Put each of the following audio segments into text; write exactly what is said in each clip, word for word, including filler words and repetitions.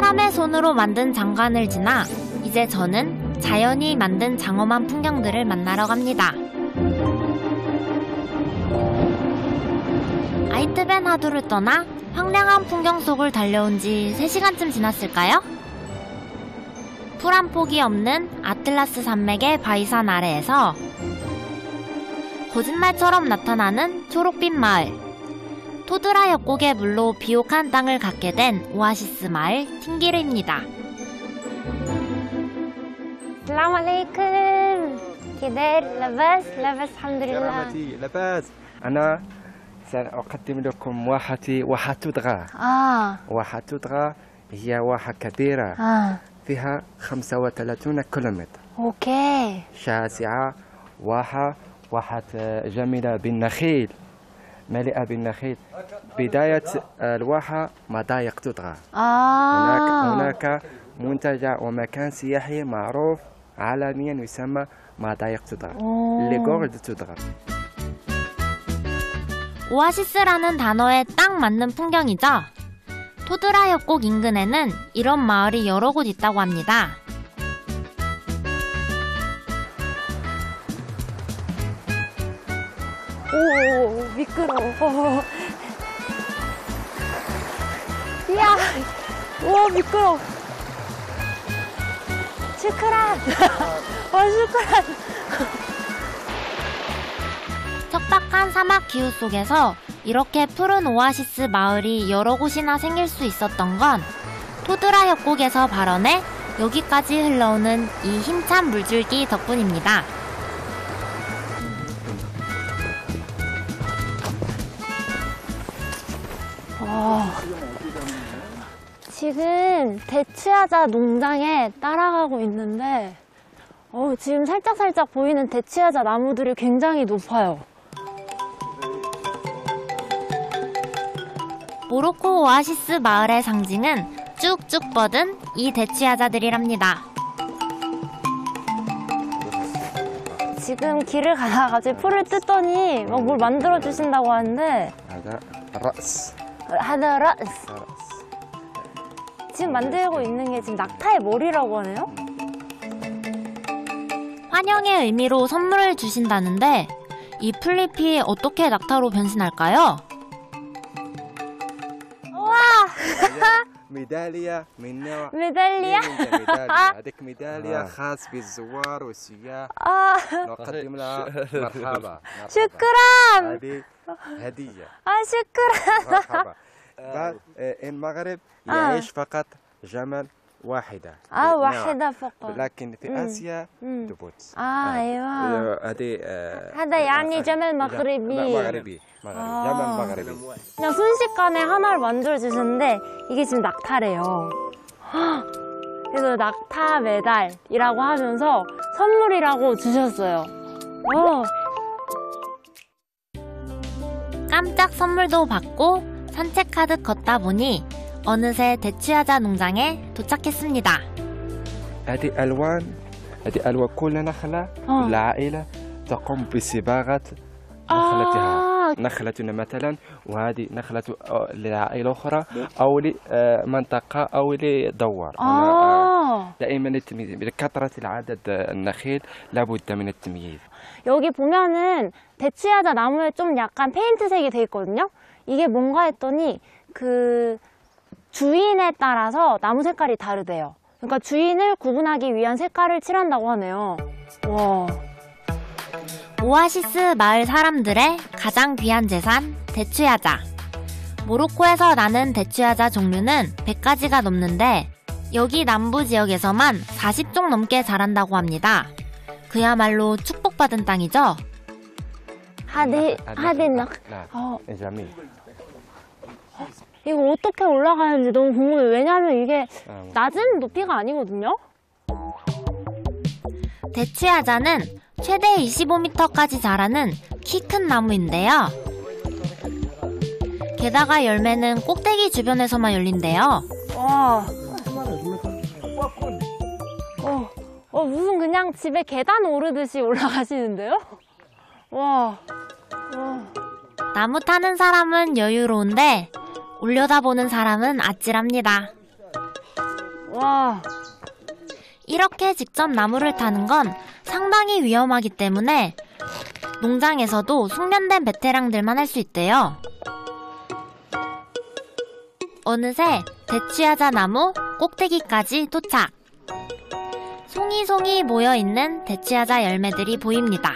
사람의 손으로 만든 장관을 지나 이제 저는 자연이 만든 장엄한 풍경들을 만나러 갑니다. 아이트벤 하두를 떠나 황량한 풍경 속을 달려온 지 세 시간쯤 지났을까요? 풀 한 폭이 없는 아틀라스 산맥의 바위산 아래에서 거짓말처럼 나타나는 초록빛 마을, 토드라 협곡의 물로 비옥한 땅을 갖게 된 오아시스 마을 팅기르입니다. السلام عليكم. كيداير لاباس لاباس الحمد لله. كرامتي لاباس. أنا سأقدم لكم واحة واحة تودغا. اه واحة تودغا هي واحة كبيرة. اه فيها خمسة وثلاثين كيلومتر. اوكي. شاسعة. واحة واحة جميلة بالنخيل. مليئة بالنخيل. بداية الواحة مضايق تودغا. اه هناك هناك منتجع ومكان سياحي معروف عالميا يسمى مضايق تودغا. لغورد تودغا. 오아시스라는 단어에 딱 맞는 풍경이죠. 토드라 협곡 인근에는 이런 마을이 여러 곳 있다고 합니다. 오 미끄러워. 이야, 와 미끄러워. 슈크란. 와 슈크란. 척박한 사막 기후 속에서 이렇게 푸른 오아시스 마을이 여러 곳이나 생길 수 있었던 건 토드라 협곡에서 발원해 여기까지 흘러오는 이 힘찬 물줄기 덕분입니다. 어, 지금 대추야자 농장에 따라가고 있는데 어, 지금 살짝살짝 보이는 대추야자 나무들이 굉장히 높아요. 모로코 오아시스 마을의 상징은 쭉쭉 뻗은 이 대추야자들이랍니다. 지금 길을 가다가 갑자기 풀을 뜯더니 막 뭘 만들어 주신다고 하는데 هذا الرأس. 하다 라스. 지금 만들고 있는 게 지금 낙타의 머리라고 하네요? 환영의 의미로 선물을 주신다는데 이 풀잎이 어떻게 낙타로 변신할까요? 우와! ميدالية من نوع 메달리야? ميدالية. هذيك ميدالية خاص بالزوار والسياح. 아, نقدم لها مرحبا. 슈크람! هذه هدية. 아, 슈크람! مرحبا. بعد المغرب يعيش فقط جمل واحدة. 아, واحدة فقط. لكن في آسيا دبوت. 아, أيوة. هذه هذا يعني جمل مغربي. مغربي. مغربي. جمل مغربي. 그냥 순식간에 하나를 만들어주셨는데 이게 지금 낙타래요. 그래서 낙타 메달이라고 하면서 선물이라고 주셨어요. 어. 깜짝 선물도 받고 산책하듯 걷다 보니 어느새 대추야자 농장에 도착했습니다. هذه ألوان هذه ألوان كل نخلة آه. العائلة تقوم بصباغة نخلتها. نخلتنا مثلا وهذه نخلة لعائلة أخرى أو لمنطقة أو لدوار. 아. دائما التمييز بكثرة العدد النخيل لابد من التمييز. 여기 보면은 대추야자 나무에 좀 약간 페인트색이 돼 있거든요. 이게 뭔가 했더니 그 주인에 따라서 나무 색깔이 다르대요. 그러니까 주인을 구분하기 위한 색깔을 칠한다고 하네요. 와. 오아시스 마을 사람들의 가장 귀한 재산, 대추야자. 모로코에서 나는 대추야자 종류는 백 가지가 넘는데 여기 남부 지역에서만 사십 종 넘게 자란다고 합니다. 그야말로 축복받은 땅이죠? 하디, 하디낙. 어, جميل. 이거 어떻게 올라가는지 너무 궁금해요. 왜냐면 이게 낮은 높이가 아니거든요? 대추야자는 최대 이십오 미터까지 자라는 키 큰 나무인데요. 게다가 열매는 꼭대기 주변에서만 열린대요. 와. 어, 어, 무슨 그냥 집에 계단 오르듯이 올라가시는데요? 와. 와. 나무 타는 사람은 여유로운데 올려다보는 사람은 아찔합니다. 와. 이렇게 직접 나무를 타는 건 상당히 위험하기 때문에 농장에서도 숙련된 베테랑들만 할 수 있대요. 어느새 대추야자 나무 꼭대기까지 도착. 송이송이 모여있는 대추야자 열매들이 보입니다.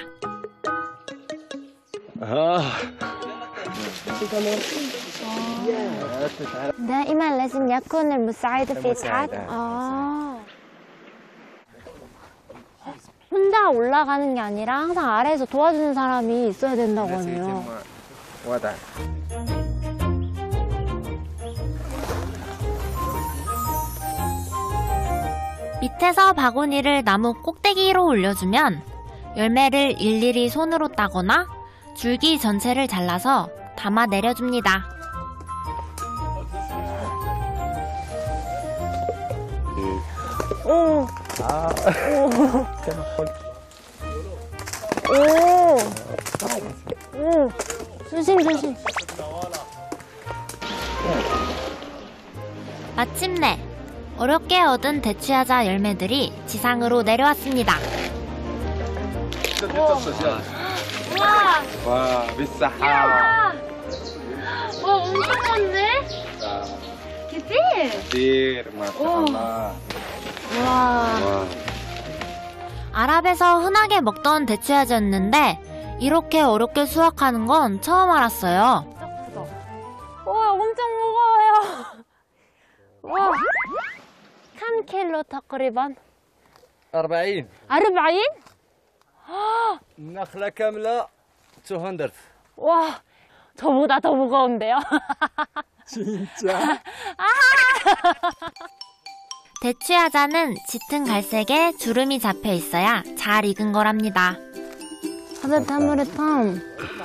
دائما لازم يكون المساعد في إسعاد. 아. 혼자 올라가는 게 아니라 항상 아래에서 도와주는 사람이 있어야 된다고 하네요. وضع 밑에서 바구니를 나무 꼭대기로 올려주면 열매를 일일이 손으로 따거나 줄기 전체를 잘라서 담아 내려줍니다. 오. 아. 오. 오. 조심 조심. 마침내 어렵게 얻은 대추야자 열매들이 지상으로 내려왔습니다. 우와. 와, بالصحة. 와, 엄청 많네. 그치? كثير ما شاء الله. 와. 와. 아랍에서 흔하게 먹던 대추야자였는데 이렇게 어렵게 수확하는 건 처음 알았어요. 와, 엄청 무거워요. 와. كم كيلو تقريبا؟ أربعين أربعين؟ نخلة كاملة مئتين. 와, 저보다 더 무거운데요? 진짜? 대추야자는 짙은 갈색에 주름이 잡혀 있어야 잘 익은 거랍니다. هذا تمر الطعم.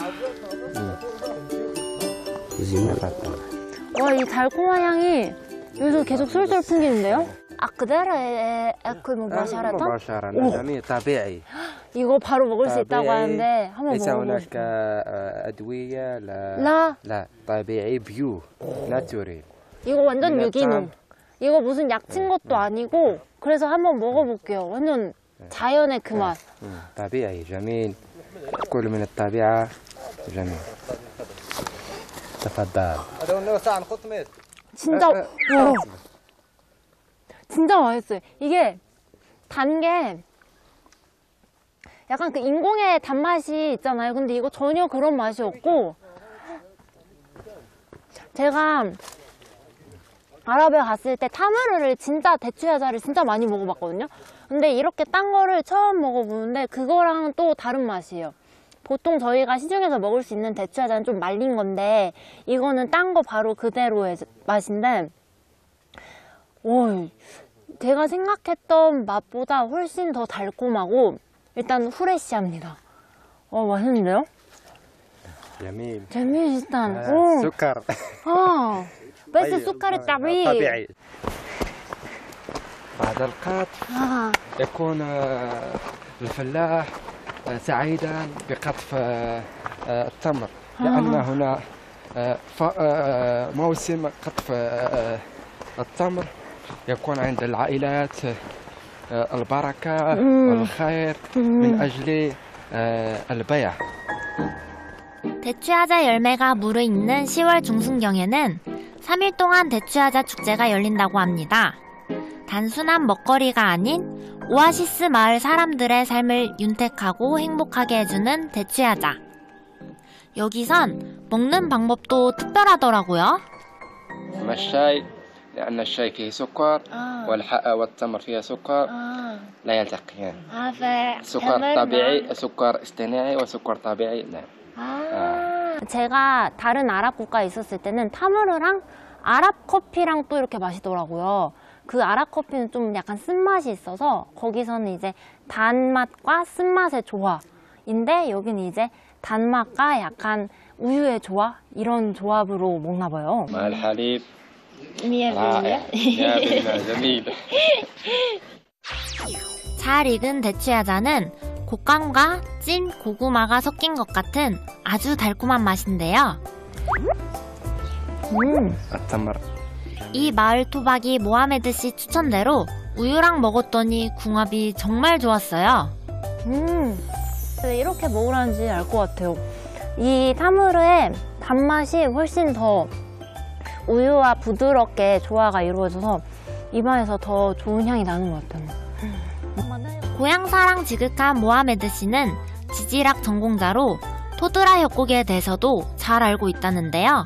와, 이 달콤한 향이 여기서 계속 솔솔 풍기는데요? أقدر أكل مباشرة؟ مباشرة جميل طبيعي. 이거 바로 먹을 수 있다고 طبيعي. 하는데 한번 ليس 먹어보고 هناك 싶어요. آه، أدوية لا لا. لا طبيعي بيو ناتوريل. 이거 완전 네, 유기농. 이거 무슨 약 친 것도 아니고 그래서 한번 먹어볼게요. 완전 자연의 그 맛. مم، طبيعي جميل. كل من الطبيعة جميل. تفضل. هذا هو ساعة خطمت. 진짜 에, 에, 와, 진짜 맛있어요. 이게 단 게 약간 그 인공의 단맛이 있잖아요. 근데 이거 전혀 그런 맛이 없고 제가 아랍에 갔을 때 타무르를 진짜 대추야자를 진짜 많이 먹어봤거든요. 근데 이렇게 딴 거를 처음 먹어보는데 그거랑은 또 다른 맛이에요. 보통 저희가 시중에서 먹을 수 있는 대추야자는 좀 말린 건데 이거는 딴 거 바로 그대로의 맛인데 오, 제가 생각했던 맛보다 훨씬 더 달콤하고 일단 후레쉬합니다. 어, 맛있는데요? جميل. جميل جدا. آه، 오. سكر. اه بس أي- السكر آه، الطبيعي. طبيعي. بعد القطف اه يكون آه، الفلاح آه، سعيدا بقطف آه، آه، التمر لأن هنا آه، ف- آه، موسم قطف آه، التمر يكون عند العائلات آه، البركة والخير من أجل آه، البيع. 대추야자 열매가 무르익는 시월 중순경에는 삼 일 동안 대추야자 축제가 열린다고 합니다. 단순한 먹거리가 아닌 오아시스 마을 사람들의 삶을 윤택하고 행복하게 해주는 대추야자. 여기선 먹는 방법도 특별하더라고요. أما الشاي لأن الشاي فيه سكر والح- والتمر فيها سكر لا يلتقيان. سكر طبيعي سكر اصطناعي وسكر طبيعي لا. 제가 다른 아랍 국가에 있었을 때는 타무르랑 아랍 커피랑 또 이렇게 마시더라고요. 그 아랍 커피는 좀 약간 쓴맛이 있어서 거기서는 이제 단맛과 쓴맛의 조화인데 여기는 이제 단맛과 약간 우유의 조화? 이런 조합으로 먹나 봐요. مع الحليب 미에 رائع. يا بالله جميل. 잘 익은 대추야자는 곶감과 찐 고구마가 섞인 것 같은 아주 달콤한 맛인데요. 음. التمر 이 마을 토박이 모하메드 씨 추천대로 우유랑 먹었더니 궁합이 정말 좋았어요. 음, 왜 이렇게 먹으라는지 알 것 같아요. 이 타무르의 단맛이 훨씬 더 우유와 부드럽게 조화가 이루어져서 입안에서 더 좋은 향이 나는 것 같아요. 고향사랑 지극한 모하메드 씨는 지질학 전공자로 토드라 협곡에 대해서도 잘 알고 있다는데요.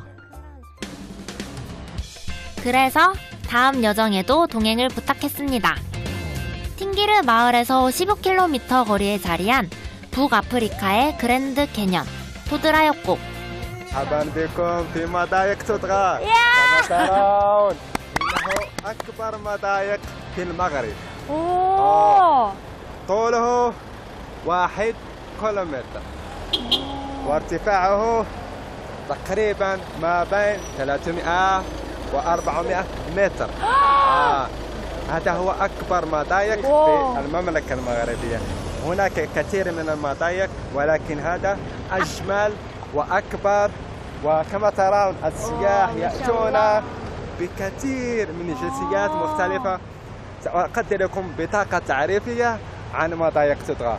그래서 다음 여정에도 동행을 부탁했습니다. 팅기르 마을에서 십오 킬로미터 거리에 자리한 북아프리카의 그랜드 캐년 토드라 협곡. مرحبا بكم في مضايق تطغى. كما ترون إنه أكبر مضايق في المغرب. 오. طوله واحد كيلومتر وارتفاعه تقريبا ما بين ثلاثمائة وأربعمائة متر. آه. هذا هو أكبر مضايق في المملكة المغربية. هناك كثير من المضايق ولكن هذا أجمل وأكبر. وكما ترون السياح يأتون بكثير من جنسيات مختلفة. سأقدم لكم بطاقة تعريفية عن مضايق تطغى.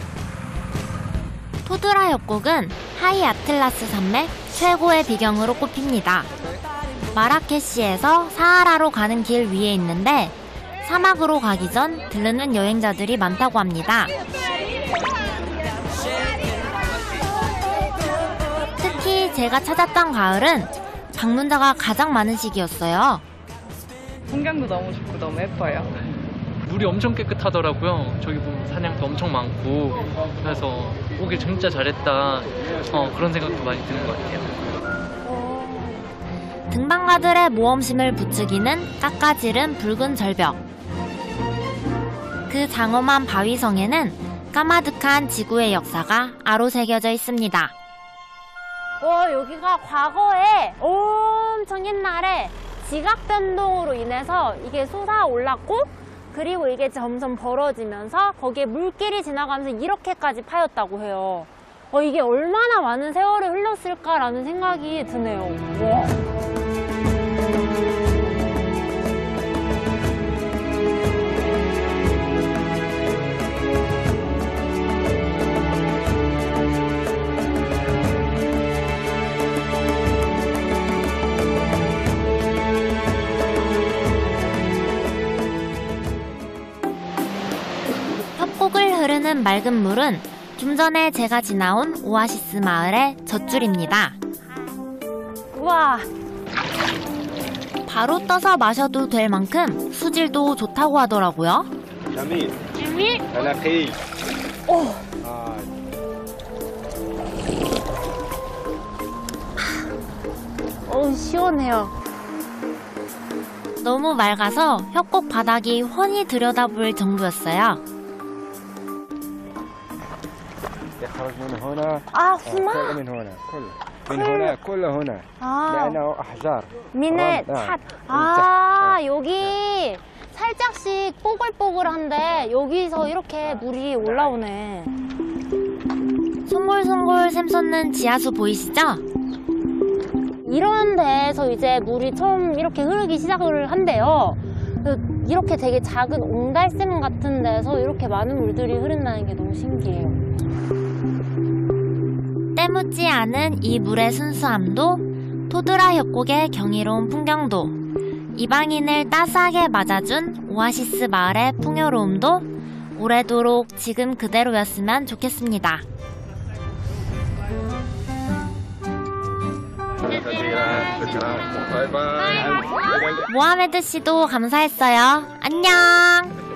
토드라 협곡은 하이 아틀라스 산맥 최고의 비경으로 꼽힙니다. 마라케시에서 사하라로 가는 길 위에 있는데 사막으로 가기 전 들르는 여행자들이 많다고 합니다. 특히 제가 찾았던 가을은 방문자가 가장 많은 시기였어요. 풍경도 너무 좋고 너무 예뻐요. 물이 엄청 깨끗하더라고요. 저기 보면 사냥도 엄청 많고 그래서 오길 진짜 잘했다. 어, 그런 생각도 많이 드는 것 같아요. 등반가들의 모험심을 부추기는 깎아지른 붉은 절벽. 그 장엄한 바위성에는 까마득한 지구의 역사가 아로새겨져 있습니다. 와, 여기가 과거에 엄청 옛날에 지각 변동으로 인해서 이게 솟아올랐고 그리고 이게 점점 벌어지면서 거기에 물길이 지나가면서 이렇게까지 파였다고 해요. 어, 이게 얼마나 많은 세월이 흘렀을까라는 생각이 드네요. 와. 협곡을 흐르는 맑은 물은 좀 전에 제가 지나온 오아시스 마을의 젖줄입니다. 우와. 바로 떠서 마셔도 될 만큼 수질도 좋다고 하더라고요. جميل. 재미? نقي. 오. آه. 어, 시원해요. 너무 맑아서 협곡 바닥이 훤히 들여다볼 정도였어요. يخرج من هنا. 아, كل 후마? من هنا كل من هنا كل هنا 아, لأنه أحجار. 미네 어, 찻. 어, 아, 차. 여기 살짝씩 뽀글뽀글한데 여기서 이렇게 물이 올라오네. 송골송골 샘솟는 지하수 보이시죠? 이런 데에서 이제 물이 처음 이렇게 흐르기 시작을 한대요. 이렇게 되게 작은 옹달샘 같은 데서 이렇게 많은 물들이 흐른다는 게 너무 신기해요. 때묻지 않은 이 물의 순수함도 토드라 협곡의 경이로운 풍경도 이방인을 따스하게 맞아준 오아시스 마을의 풍요로움도 오래도록 지금 그대로였으면 좋겠습니다. 모하메드 씨도 감사했어요. 안녕!